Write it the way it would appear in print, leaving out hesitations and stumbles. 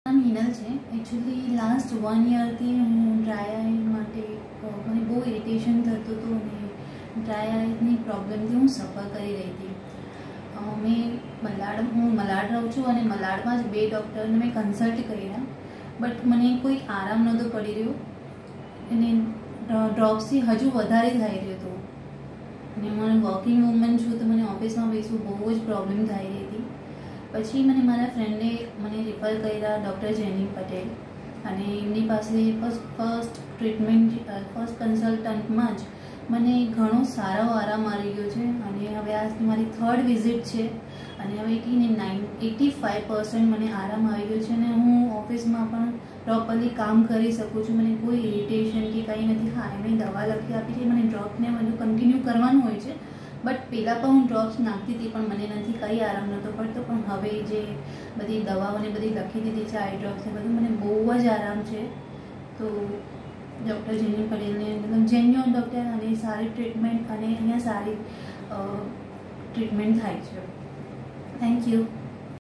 નામ હિનલ છે। Actually last 1 યરથી હું ડ્રાય આઈ માટે મને બહુ ઇરિટેશન થતું હતું અને ડ્રાય આઈની પ્રોબ્લેમથી હું સફર કરી રહી હતી। હું મલાડ રહું છું અને મલાડમાં જ 2 ડૉક્ટરને મેં કન્સલ્ટ કર્યા, બટ મને કોઈ આરામ નહોતો પડી રહ્યો અને ડ્રોપ્સથી હજુ વધારે થઈ રહ્યો હતો અને હું વર્કિંગ વુમન છું તો મને ઓફિસમાં બેસવું બહુ જ પ્રોબ્લેમ થઈ રહી હતી। પછી મને મારા ફ્રેન્ડે મને રિફર કર્યા ડૉક્ટર જેનિંગ પટેલ અને એમની પાસે ફર્સ્ટ કન્સલ્ટન્ટમાં જ મને ઘણો સારો આરામ આવી ગયો છે અને હવે આજની મારી 3rd વિઝિટ છે અને હવે 85% મને આરામ આવી ગયો છે અને હું ઓફિસમાં પણ પ્રોપરલી કામ કરી શકું છું। મને કોઈ ઇરિટેશન કે કંઈ નથી। હા, એમણે દવા લખી આપી છે, મને ડ્રોપને બધું કન્ટિન્યુ કરવાનું હોય છે, બટ પહેલાં પણ હું ડ્રોપ્સ નાખતી હતી પણ મને નથી કંઈ આરામ નહોતો પડતો, પણ હવે જે બધી દવાઓને બધી લખી દીધી છે આઈ ડ્રોપ્સ ને બધું, મને બહુ જ આરામ છે। તો ડૉક્ટર જેનિંગ પટેલને મતલબ જેન્યુઅન ડૉક્ટર અને સારી ટ્રીટમેન્ટ અને અહીંયા સારી ટ્રીટમેન્ટ થાય છે। Thank you.